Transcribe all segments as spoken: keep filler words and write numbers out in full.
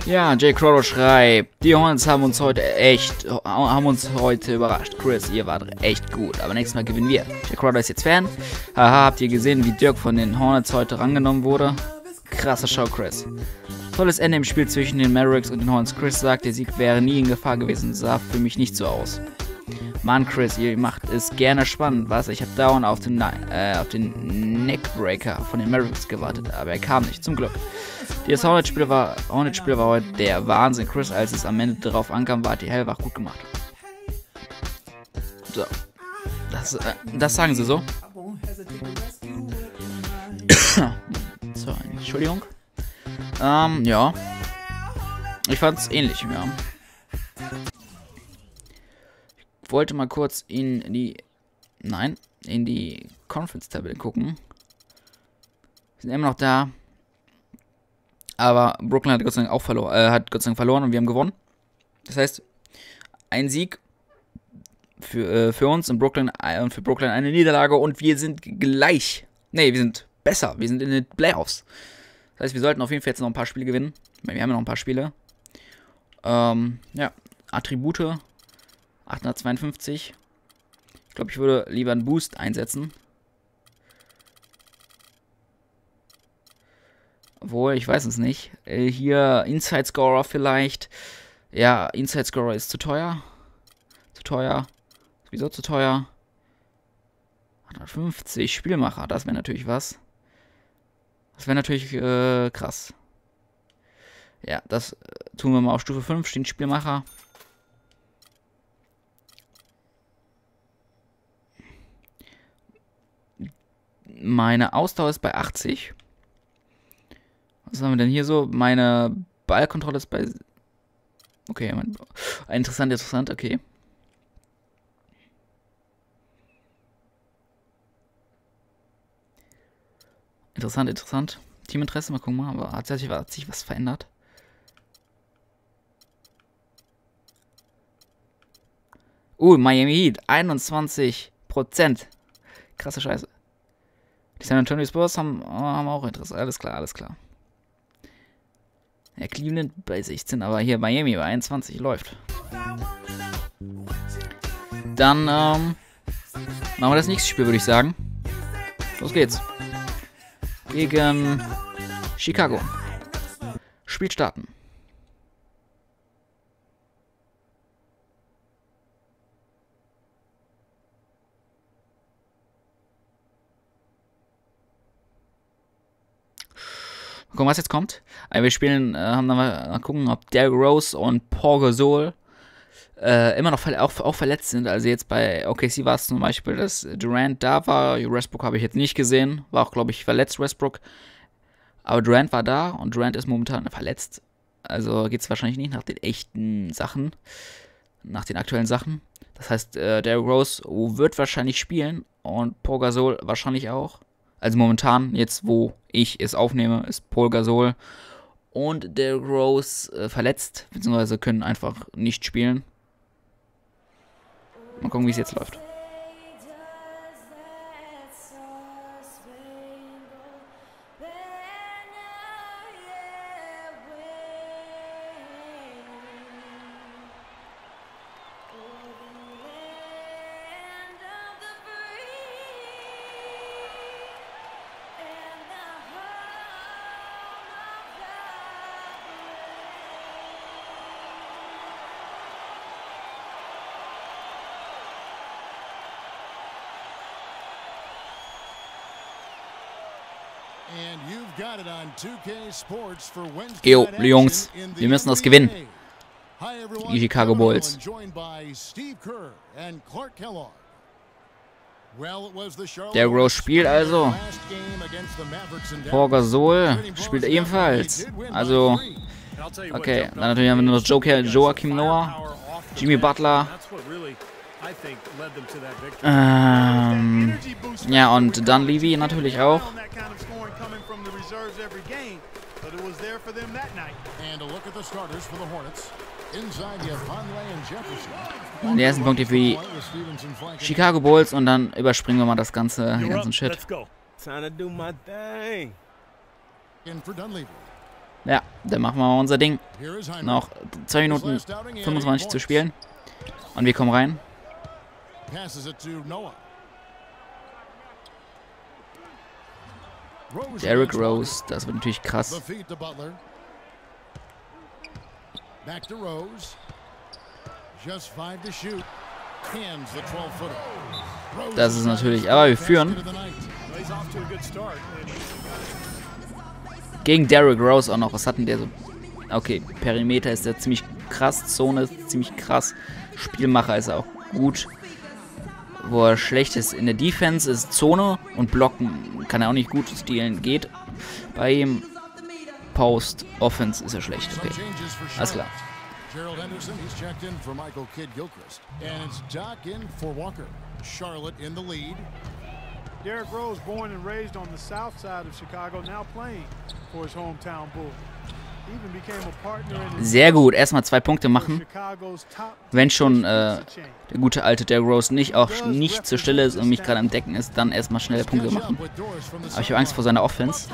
Ja, Jay Crowder schreibt, die Hornets haben uns heute echt, haben uns heute überrascht. Chris, ihr wart echt gut, aber nächstes Mal gewinnen wir. Jay Crowder ist jetzt Fan. Haha, habt ihr gesehen, wie Dirk von den Hornets heute rangenommen wurde? Krasser Show, Chris. Tolles Ende im Spiel zwischen den Mavericks und den Hornets. Chris sagt, der Sieg wäre nie in Gefahr gewesen. Sah für mich nicht so aus. Mann, Chris, ihr macht es gerne spannend, was? Ich habe dauernd auf den, äh, auf den Neckbreaker von den Mavericks gewartet, aber er kam nicht, zum Glück. Das Hornet-Spiel war, Hornet war heute der Wahnsinn. Chris, als es am Ende darauf ankam, war die hellwach gut gemacht. So. Das, äh, das sagen sie so. So, Entschuldigung. Ähm, ja. Ich fand's ähnlich, ja. Ich wollte mal kurz in die... Nein, in die Conference-Tabelle gucken. Wir sind immer noch da. Aber Brooklyn hat Gott sei Dank auch verloren, äh, hat Gott sei Dank verloren und wir haben gewonnen. Das heißt, ein Sieg für, äh, für uns und Brooklyn äh, und für Brooklyn eine Niederlage und wir sind gleich. Ne, wir sind besser. Wir sind in den Playoffs. Das heißt, wir sollten auf jeden Fall jetzt noch ein paar Spiele gewinnen. Wir haben ja noch ein paar Spiele. Ähm, ja, Attribute achthundertzweiundfünfzig. Ich glaube, ich würde lieber einen Boost einsetzen. Obwohl, ich weiß es nicht. Äh, hier Inside Scorer vielleicht. Ja, Inside Scorer ist zu teuer. Zu teuer. Wieso zu teuer? hundertfünfzig Spielmacher, das wäre natürlich was. Das wäre natürlich äh, krass. Ja, das äh, tun wir mal auf Stufe fünf, stehen Spielmacher. Meine Ausdauer ist bei achtzig. Was haben wir denn hier so? Meine Ballkontrolle ist bei... Okay, mein... interessant, interessant, okay. Interessant, interessant. Teaminteresse, mal gucken mal, aber hat sich, hat sich was verändert? Uh, Miami Heat, einundzwanzig Prozent. Krasse Scheiße. Die San Antonio Spurs haben, haben auch Interesse. Alles klar, alles klar. Ja, Cleveland bei sechzehn, aber hier Miami bei einundzwanzig läuft. Dann, ähm, machen wir das nächste Spiel, würde ich sagen. Los geht's. Gegen Chicago. Spiel starten. Gucken, was jetzt kommt. Also wir spielen, äh, haben dann mal, mal gucken, ob Derrick Rose und Paul Gasol äh, immer noch ver auch, auch verletzt sind. Also jetzt bei O K C war es zum Beispiel, dass Durant da war. Westbrook habe ich jetzt nicht gesehen. War auch, glaube ich, verletzt, Westbrook. Aber Durant war da und Durant ist momentan verletzt. Also geht es wahrscheinlich nicht nach den echten Sachen. Nach den aktuellen Sachen. Das heißt, äh, Derrick Rose wird wahrscheinlich spielen und Paul Gasol wahrscheinlich auch. Also momentan, jetzt wo ich es aufnehme, ist Paul Gasol und Derrick Rose äh, verletzt, beziehungsweise können einfach nicht spielen. Mal gucken, wie es jetzt läuft. Jo, Jungs, wir müssen das gewinnen. Die Chicago Bulls. Der Rose spielt also. Paul Gasol spielt ebenfalls. Also, okay, dann natürlich haben wir noch Joker, Joakim Noah, Jimmy Butler. Ähm, ja, und dann Levy natürlich auch. Die ersten Punkte für die Chicago Bulls und dann überspringen wir mal das ganze, den ganzen Shit. Ja, dann machen wir mal unser Ding. Noch zwei Minuten fünfundzwanzig zu spielen. Und wir kommen rein. Derrick Rose, das wird natürlich krass. Das ist natürlich, aber wir führen. Gegen Derrick Rose auch noch. Was hatten der so? Okay, Perimeter ist ja ziemlich krass. Zone ist ziemlich krass. Spielmacher ist er auch gut. Wo er schlecht ist in der Defense ist Zone und Blocken kann er auch nicht gut stehlen. Geht bei ihm. Post, Offense ist er schlecht. Okay, alles klar. Gerald Henderson, he's checked in for Michael Kidd-Gilchrist. And it's Doc in for Walker. Charlotte in the lead. Derrick Rose, born and raised on the south side of Chicago, now playing for his hometown Bulls. Even became a partner in his Sehr gut, erstmal zwei Punkte machen. Wenn schon äh, der gute alte Derrick Rose nicht auch nicht zur Stelle ist und mich gerade am Decken ist, dann erstmal schnelle Punkte machen. Aber ich habe Angst vor seiner Offense.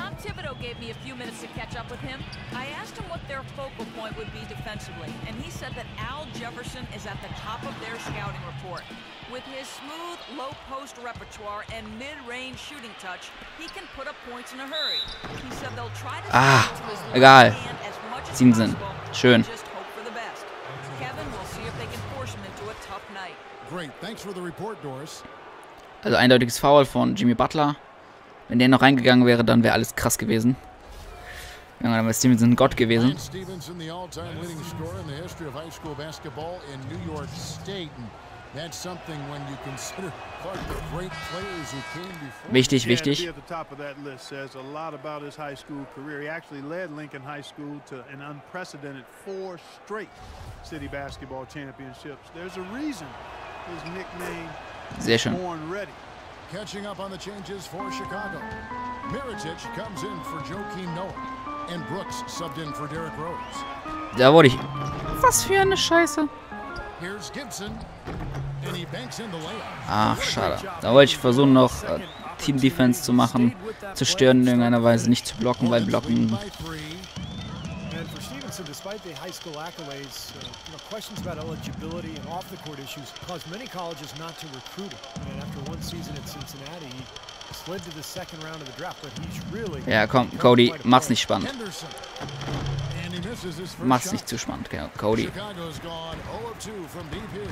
With his smooth, low-post repertoire and mid-range shooting touch, he can put up points in a hurry. He said they'll try to Ah, stick to his egal. hand as much as Siemsen. possible, Schön. and just hope for the best. Kevin, we'll see if they can force him into a tough night. Great, thanks for the report, Doris. Also eindeutiges Foul von Jimmy Butler. Wenn der noch reingegangen wäre, dann wäre alles krass gewesen. Ja, dann wäre Stevenson Gott gewesen. Lance Stevenson, the all-time leading scorer in the history of high school basketball in New York State. And that's something when you consider part of the great players who came before. Wichtig, wichtig. Yeah, to be at the top of that list says a lot about his high school career. He actually led Lincoln High School to an unprecedented four straight city basketball championships. There's a reason his nickname Sehr schön. Born Ready. Catching up on the changes for Chicago. Mirotic comes in for Joakim Noah. And Brooks subbed in for Derrick Rose. Da wurde ich... Was für eine Scheiße. Here's Gibson. And he banks in the layup. Ach, schade. Da wollte ich versuchen, noch äh, Team-Defense zu machen, zu stören in irgendeiner Weise, nicht zu blocken, weil blocken... And for Stevenson, despite the high school accolades, uh, you know, questions about eligibility and off-the-court issues caused many colleges not to recruit him. And after one season at Cincinnati, he slid to the second round of the draft, but he's really... Ja, komm, Cody, mach's nicht spannend. Henderson. And he misses his first Mach's shot. nicht zu spannend, genau. Cody. Chicago's gone zero of two from deep here.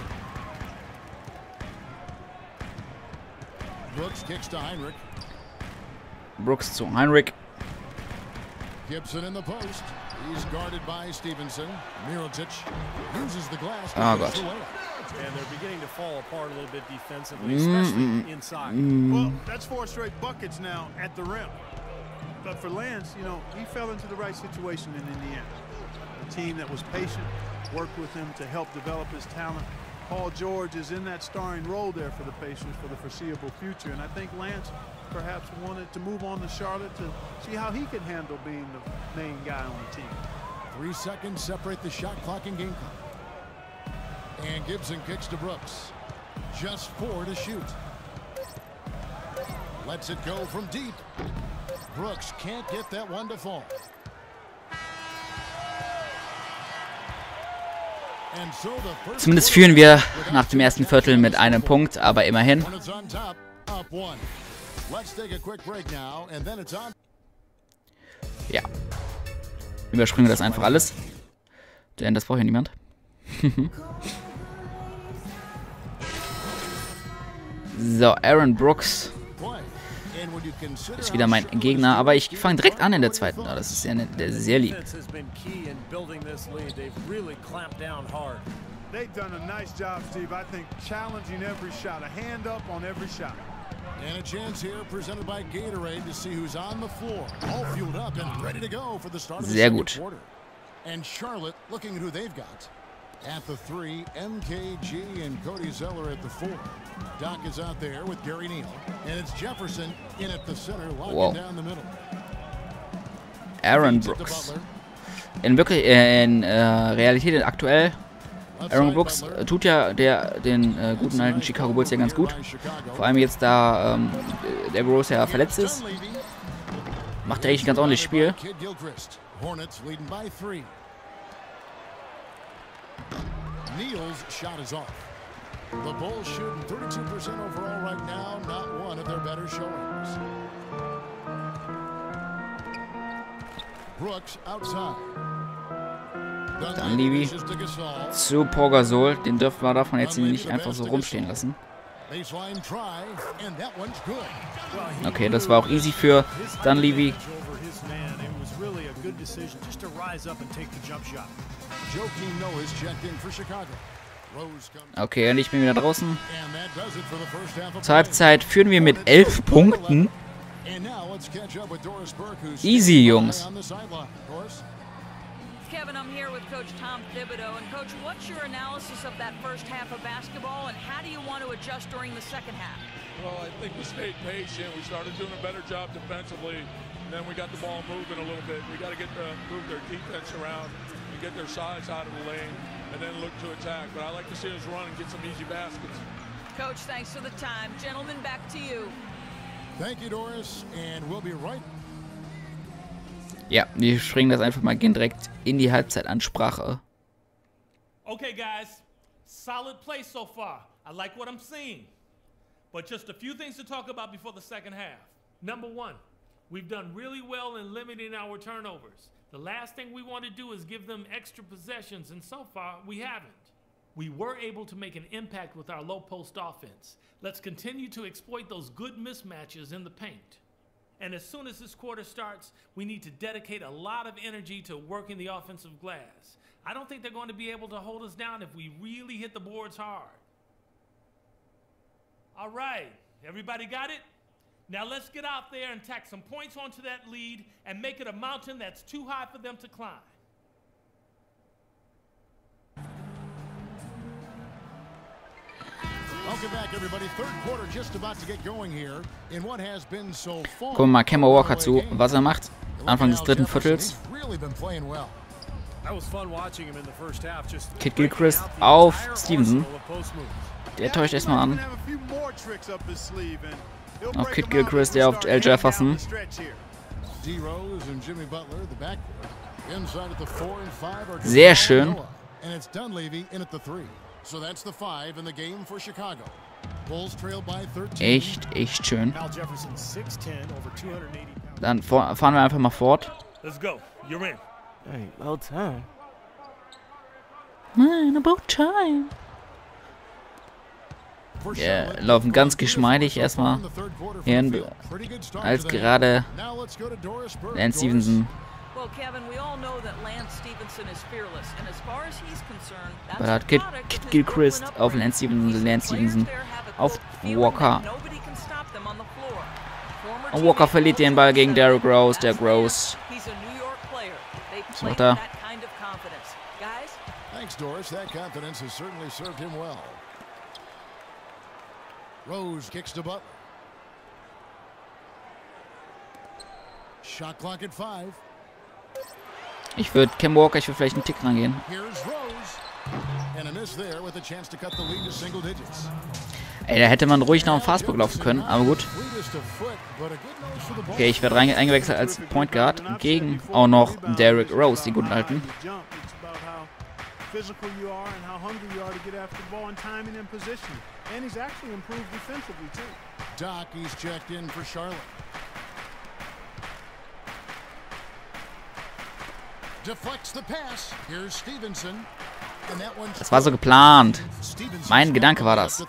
Brooks kicks to Heinrich. Brooks zu Heinrich. Gibson in the post. He's guarded by Stevenson. Mirotic uses the glass. Oh, God. And they're beginning to fall apart a little bit defensively, Mm, especially mm, inside. Well, that's four straight buckets now at the rim. But for Lance, you know, he fell into the right situation in Indiana. A team that was patient, worked with him to help develop his talent. Paul George is in that starring role there for the Pacers for the foreseeable future. And I think Lance perhaps wanted to move on to Charlotte to see how he could handle being the main guy on the team. Three seconds separate the shot clock and game clock. And Gibson kicks to Brooks. Just four to shoot. Lets it go from deep. Brooks can't get that one to fall. And so the first Zumindest führen wir nach dem ersten Viertel mit einem Punkt, aber immerhin. When it's on top, up one. Let's take a quick break now, and then it's on. Ja. Überspringen wir das einfach alles. Denn das braucht ja niemand. So, Aaron Brooks ist wieder mein Gegner, aber ich fange direkt an in der zweiten. Oh, das ist sehr, sehr lieb. They've done a nice job, Steve. I think challenging every shot, a hand up on every shot. And a chance here presented by Gatorade to see who's on the floor, all fueled up and ready to go for the start of the Sehr second gut. quarter. And Charlotte looking at who they've got. At the three, M K G and Cody Zeller at the four. Doc is out there with Gary Neal. And it's Jefferson in at the center, locking Wow. down the middle. Aaron Feeds it to Brooks. Butler. In wirklich, äh, in äh, Realität aktuell, Aaron Brooks äh, tut ja der, den äh, guten alten Chicago Bulls ja ganz gut. Vor allem jetzt, da ähm, der Rose ja verletzt ist. Macht er eigentlich ein ganz ordentliches Spiel. Hornets leading by three. Neal's shot is off. The Bulls shooting thirty-two percent overall right now, not one of their better showings. Brooks outside. Dunleavy zu Pau Gasol. Den dürfen wir davon jetzt nicht einfach so rumstehen lassen. Okay, das war auch easy für Dunleavy. Okay, und ich bin wieder draußen. Zur Halbzeit führen wir mit elf Punkten. Easy, Jungs. Kevin, I'm here with Coach Tom Thibodeau. And Coach, what's your analysis of that first half of basketball, and how do you want to adjust during the second half? Well, I think we stayed patient. We started doing a better job defensively, and then we got the ball moving a little bit. We got to get the, move their defense around and get their size out of the lane, and then look to attack. But I like to see us run and get some easy baskets. Coach, thanks for the time. Gentlemen, back to you. Thank you, Doris, and we'll be right. Ja, wir springen das einfach mal, gehen direkt in die Halbzeitansprache. Okay, guys, solid play so far. I like what I'm seeing. But just a few things to talk about before the second half. Number one, we've done really well in limiting our turnovers. The last thing we want to do is give them extra possessions, and so far, we haven't. We were able to make an impact with our low post offense. Let's continue to exploit those good mismatches in the paint. And as soon as this quarter starts, we need to dedicate a lot of energy to working the offensive glass. I don't think they're going to be able to hold us down if we really hit the boards hard. All right, everybody got it? Now let's get out there and tack some points onto that lead and make it a mountain that's too high for them to climb. Welcome back, everybody. Third quarter just about to get going here in what has been so far. Gucken wir mal Kemba Walker zu, was er macht. Anfang des dritten Viertels. Kid Gilchrist auf Stevenson. Der täuscht erstmal an. Auf Kid Gilchrist, der auf L. Jefferson. Sehr schön. Echt, echt schön. Dann fahren wir einfach mal fort. Let's go. You're in. Hey, about time. Man, about time. Wir laufen ganz geschmeidig erstmal hin, als gerade Lance Stevenson. Da hat Kid, Kid Gilchrist auf Lance Stevenson, Lance Stevenson auf Walker. Und Walker verliert den Ball gegen Derrick Rose. Der Rose ist noch da. Thanks, Doris. That confidence has certainly served him well. Rose kicks to Butler. Shot clock at five. Ich würde Kemba Walker, ich würde vielleicht einen Tick rangehen. Ey, da hätte man ruhig noch einen Fastball laufen können, aber gut. Okay, ich werde eingewechselt als Point Guard gegen auch noch Derrick Rose, die guten alten. Physical you are and how hungry you are to get after the ball and timing and position. And he's actually improved defensively too. Doc, he's checked in for Charlotte. Deflects the pass. Here's Stevenson. And that one's Das war so geplant. Mein Gedanke war das.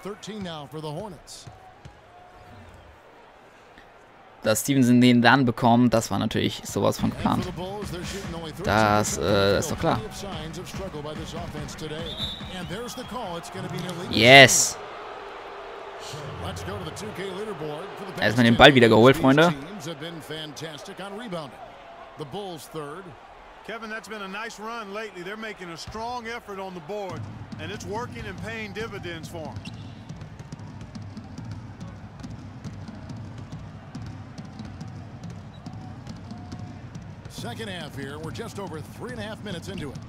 Dass Stevenson den dann bekommt, das war natürlich sowas von geplant. Das äh, ist doch klar. Yes! Erstmal den Ball wieder geholt, Freunde. Kevin, that's been a nice run lately. They're making a strong effort on the board, and it's working and paying dividends for them. Second half here. We're just over three and a half minutes into it.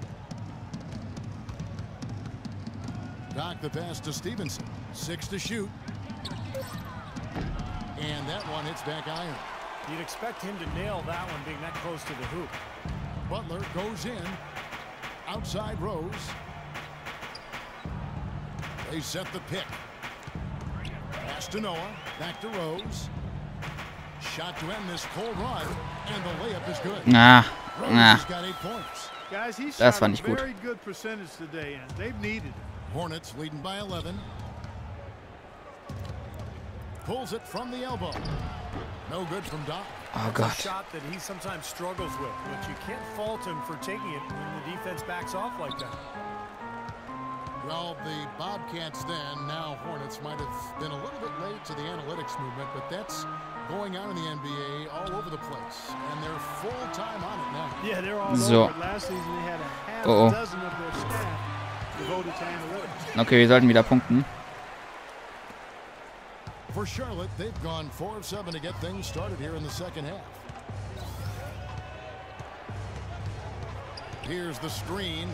Doc the pass to Stevenson. Six to shoot. And that one hits back iron. You'd expect him to nail that one being that close to the hoop. Butler goes in. Outside Rose. They set the pick. Pass to Noah. Back to Rose. Shot to end this cold run. And the layup is good. Ah, Rose ah. has got eight points. Guys, he's Das shot war a nicht gut. very good percentage today, and they've needed it. Hornets leading by eleven. Pulls it from the elbow. No good from Doc. Oh That's a Gott. shot that he sometimes struggles with, but you can't fault him for taking it when the defense backs off like that. Well, the Bobcats then, now Hornets, might have been a little bit late to the analytics movement, but that's going on in the N B A all over the place, and they're full time on it now. Yeah, they're all So. over it. Last season they had a half Oh, oh. a dozen of their staff devoted to analytics. Okay, wir sollten wieder punkten. For Charlotte, they've gone four of seven to get things started here in the second half. Here's the screen.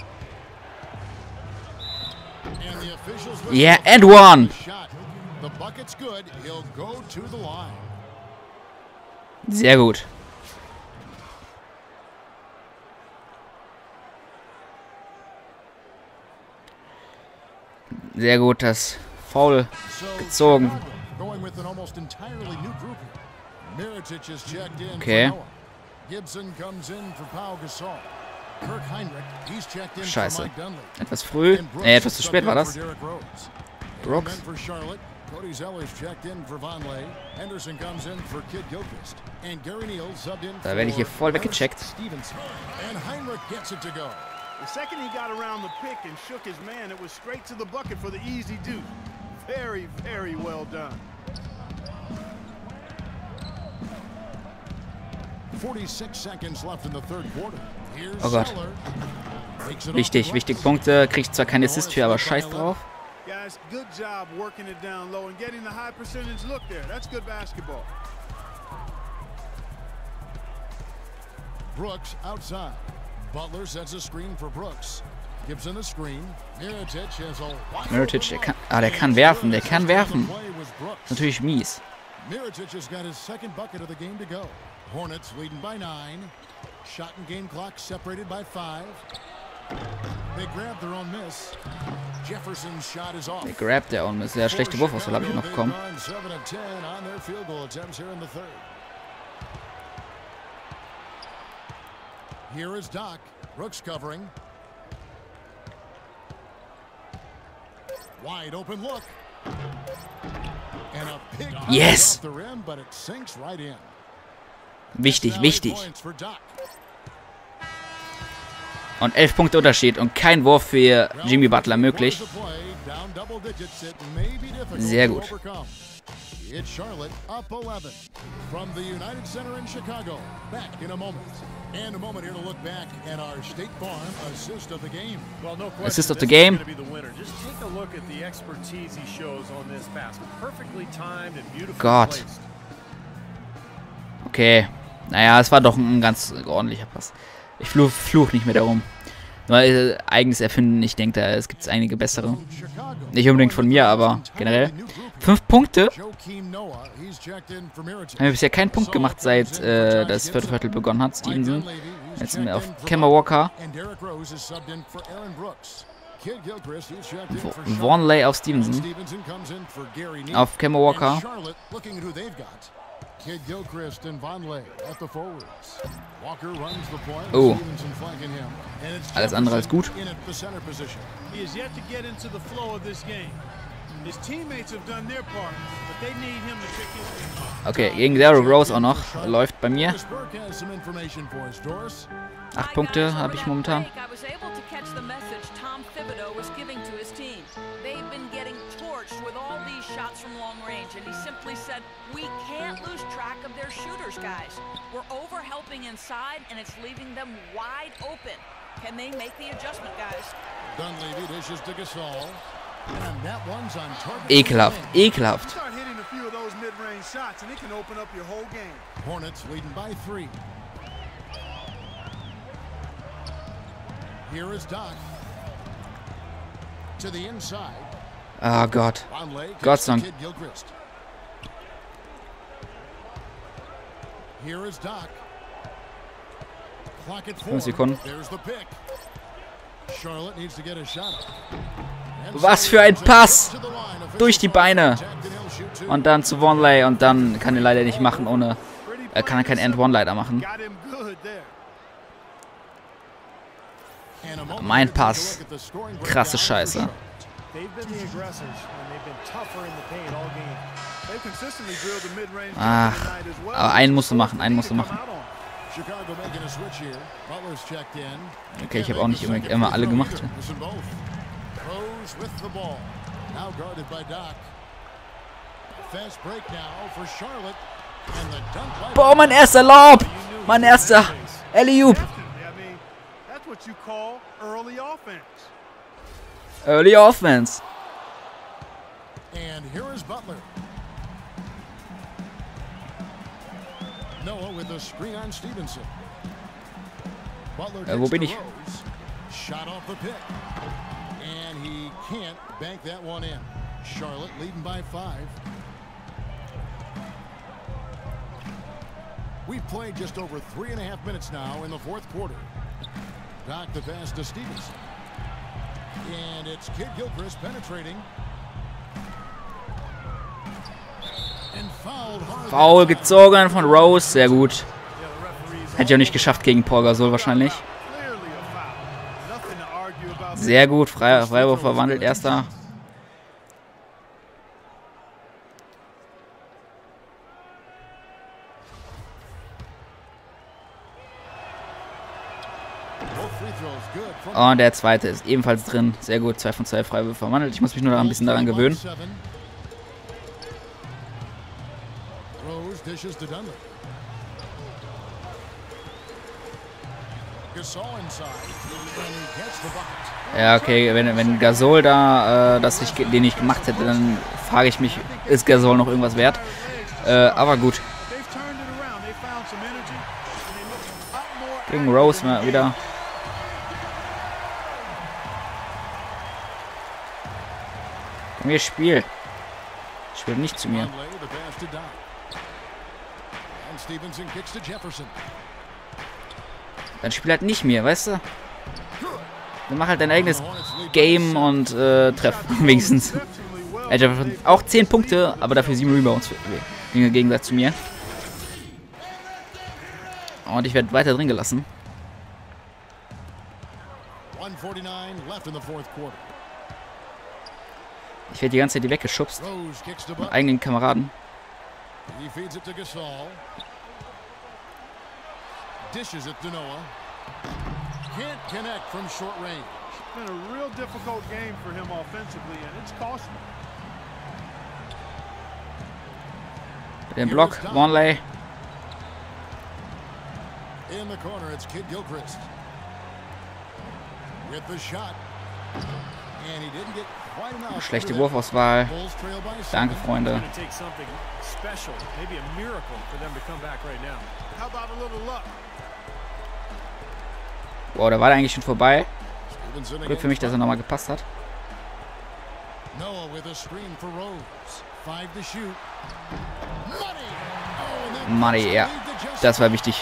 And the officials whistle Yeah, for and the one. shot. The bucket's good. He'll go to the line. Sehr gut. Sehr gut, das Foul So gezogen. Chicago going with an almost entirely new group here. Mirotic is checked in Okay. for Noah. Gibson comes in for Pau Gasol. Kirk Heinrich, he's checked in Scheiße. for Mike Dunley. Etwas früh. And Brooks Äh, etwas is zu spät war subbed in das. for Derrick Rose. Brooks. And then for Charlotte, Cody Zeller's checked in for Vonleh. Henderson comes in for Kid Gilchrist. And Gary Neal subbed in Da werde ich hier for voll Harris weggecheckt. Stevenson. And Heinrich gets it to go. The second he got around the pick and shook his man, it was straight to the bucket for the easy do. Very, very well done. forty-six seconds left in the third quarter. Here's Oh Gott. Zeller. Takes it off Wichtig, the wichtig. glass. Punkte. Kriegt zwar keinen Assist für, aber scheiß drauf. Guys, good job working it down low and getting the high percentage look there. That's good basketball. Brooks outside. Butler sets a screen for Brooks. Gibson a screen. Mirotic has a wide Mirotic, open der look. kann, ah, der kann And werfen, der Spurs kann has done werfen. the play with Brooks. Natürlich mies. Mirotic has got his second bucket of the game to go. Hornets leading by nine. Shot and game clock separated by five. They grab their own miss. Jefferson's shot is off. Der grabt der und sehr schlechte Wurfauswahl habe ich noch bekommen. They've gone seven of ten on their field goal attempts here in the third. Here is Doc. Brooks covering. Wide open look. And a big Yes. off the rim, but it sinks right in. Wichtig, Now eight wichtig. points for Doc. Und elf Punkte Unterschied und kein Wurf für Jimmy Butler möglich. Sehr gut. It's Charlotte up eleven from the United Center in Chicago. Back in a moment. And a moment here to look back at our State Farm assist of the game. Well, no question. Assist of this the game. is gonna be the winner. Just take a look at the expertise he shows on this pass. Perfectly timed and beautifully Gott. placed. Okay. Naja, es war doch ein ganz ordentlicher Pass. Ich fluch, fluch nicht mehr darum. Nur äh, eigenes Erfinden, ich denke, da es gibt einige bessere. Nicht unbedingt von mir, aber generell. Fünf Punkte. Haben wir bisher keinen Punkt gemacht, seit äh, das vierte Viertel begonnen hat. Stevenson. Jetzt sind wir auf Kemba Walker. Vonleh auf Stevenson. Auf Kemba Walker. Kid Gilchrist and Vonleh at the forwards. Walker runs the point. Oh. Stevenson flanking him. And it's Alles andere als gut. in at the center position. He has yet to get into the flow of this game. His teammates have done their part, but they need him to pick his. Okay, gegen Derrick Rose auch noch. Läuft bei mir. Doris Burke has some information for us, Doris. Acht Punkte habe ich momentan. I was able to catch the message Tom Thibodeau was giving to his team. They've been getting torched with all these shots from long range, and he simply said, we can't lose track of their shooters, guys. We're over-helping inside, and it's leaving them wide open. Can they make the adjustment, guys? Dunleavy dishes to Gasol. And that one's on target. Ekelhaft, ekelhaft. Start hitting a few of those mid-range shots, and it can open up your whole game. Hornets leading by three. Here is Doc. To the inside. Ah Gott. Vonleh Gott gets sei to Dank. Kid Gilchrist. Here is Doc. Clock at four. fünf Sekunden. There's the pick. Charlotte needs to get a shot. Was für ein Pass! Durch die Beine. Und dann zu Vonleh und dann kann er leider nicht machen ohne... Er kann kein End-One leider machen. Mein Pass. Krasse Scheiße. Ach, aber einen musst du machen, einen musst du machen. Okay, ich habe auch nicht immer, immer alle gemacht. Boah, mein erster Lob! Mein erster Alley-Oop! Early Offense. And here is Butler. Noah with a screen on Stevenson. Butler Äh, wo bin ich? Shot off the pick. And he can't bank that one in. Charlotte leading by five. We've played just over three and a half minutes now in the fourth quarter. Doc the pass to Stevenson. And it's Kid Gilchrist penetrating. And fouled hard. Foul gezogen von Rose, sehr gut. Hätte ich auch nicht geschafft gegen Paul Gasol wahrscheinlich. Sehr gut, Frei Freiwurf verwandelt, erster. Und der zweite ist ebenfalls drin. Sehr gut, zwei von zwei Freiwürfe verwandelt. Ich muss mich nur da ein bisschen daran gewöhnen. Ja, okay, wenn, wenn Gasol da äh, das nicht, den nicht gemacht hätte, dann frage ich mich, ist Gasol noch irgendwas wert? Äh, aber gut. Gegen Rose mal wieder. Komm hier, Spiel. Spiel nicht zu mir. Dann spiel halt nicht mir, weißt du? Dann mach halt dein eigenes Game und äh, treff wenigstens. Er hat auch zehn Punkte, aber dafür sieben Rebounds im Gegensatz zu mir. Und ich werde weiter drin gelassen. Ich werde die ganze Zeit die weggeschubst. Von eigenen Kameraden. Dishes it to Noah. Can't connect from short range. It's been a real difficult game for him offensively, and it's costing him. Den Block, Vonleh. In the corner, it's Kid Gilchrist. With the shot. And he didn't get quite enough. Schlechte Wurfauswahl. Danke, Freunde. Boah, da war der eigentlich schon vorbei. Glück für mich, dass er nochmal gepasst hat. Money, ja. Das war wichtig.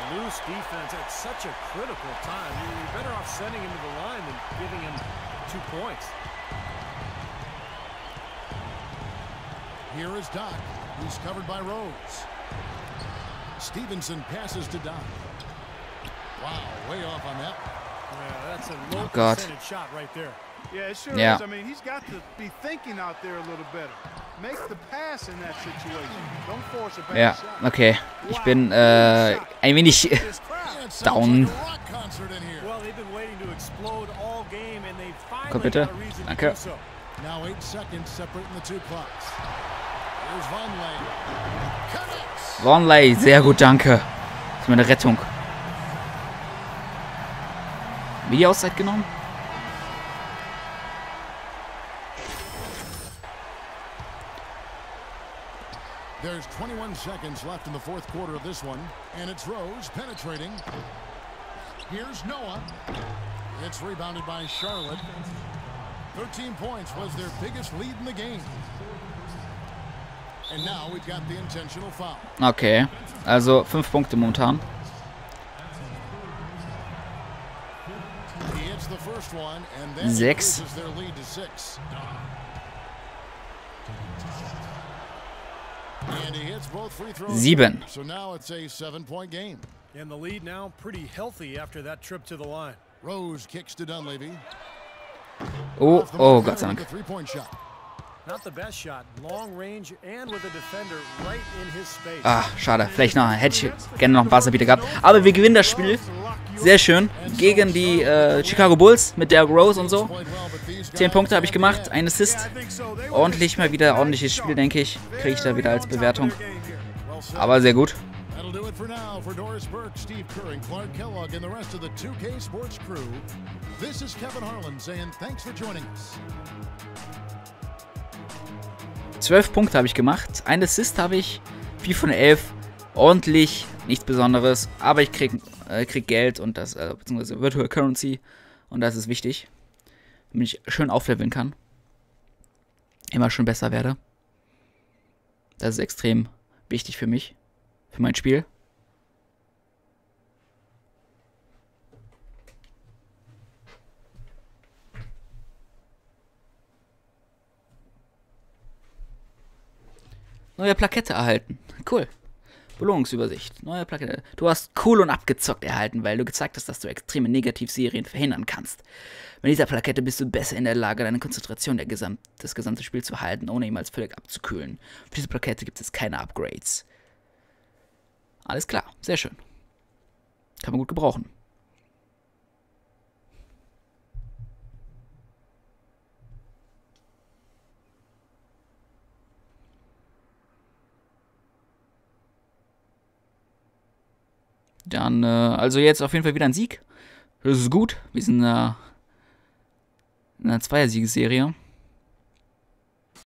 Here is Doc. He's covered by Rose. Stevenson passes to Doc. Wow, way off on that. Yeah, that's a low Oh God. percentage shot right there. Yeah, it sure Yeah. is. I mean, he's got to be thinking out there a little better. Make the pass in that situation. Don't force a bad Ja, shot. okay. Ich bin äh, ein wenig down. Well, they've been waiting to explode all game and they Komm finally bitte. got a reason to Danke. do so. Now eight seconds separating the two clocks. Here's Vonleh. Connects. Vonleh, sehr gut, danke. Das ist meine Rettung. Wie die Auszeit genommen? There's twenty-one seconds left in the fourth quarter of this one, and it's Rose penetrating. Here's Noah. It's rebounded by Charlotte. thirteen points was their biggest lead in the game. And now we've got the intentional foul. Okay, also fünf Punkte momentan. He hits the first one and then Sechs. increases their lead to six. And he hits both free throws. Sieben. So now it's a seven-point game. And the lead now pretty healthy after that trip to the line. Rose kicks to Dunleavy. Oh, Off the oh, mark Gott sei there Dank. with a three-point shot. Not the best shot. Long range and with a defender right in his space. Ah, schade. Vielleicht noch, hätte ich gerne noch einen Buzzerbeater gehabt. Aber wir gewinnen das Spiel. Sehr schön. Gegen die äh, Chicago Bulls mit Derrick Rose und so. Zehn Punkte habe ich gemacht. Ein Assist. Ordentlich mal wieder. Ordentliches Spiel, denke ich. Kriege ich da wieder als Bewertung. Aber sehr gut. That'll do it for now. For Doris Burke, Steve Kerr, and Clark Kellogg, and the rest of the two K Sports crew, this is Kevin Harlan saying thanks for joining us. Zwölf Punkte habe ich gemacht. Ein Assist habe ich. vier von elf. Ordentlich. Nichts Besonderes. Aber ich krieg, äh, krieg Geld und das, äh, beziehungsweise Virtual Currency. Und das ist wichtig. Damit ich schön aufleveln kann. Immer schön besser werde. Das ist extrem wichtig für mich. Für mein Spiel. Neue Plakette erhalten. Cool. Belohnungsübersicht. Neue Plakette. Du hast cool und abgezockt erhalten, weil du gezeigt hast, dass du extreme Negativserien verhindern kannst. Mit dieser Plakette bist du besser in der Lage, deine Konzentration der Gesam das gesamte Spiel zu halten, ohne ihn als völlig abzukühlen. Für diese Plakette gibt es keine Upgrades. Alles klar. Sehr schön. Kann man gut gebrauchen. Dann, äh, also jetzt auf jeden Fall wieder ein Sieg. Das ist gut. Wir sind äh, in einer Zweier-Siegesserie.